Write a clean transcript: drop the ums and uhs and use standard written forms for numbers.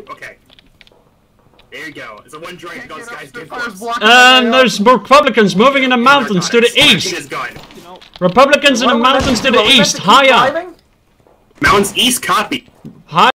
Okay. There you go. It's a one droid goes, guys. Get close. There's Republicans moving in the mountains to the east. Republicans in the mountains to the east. Higher. Mountains east, copy.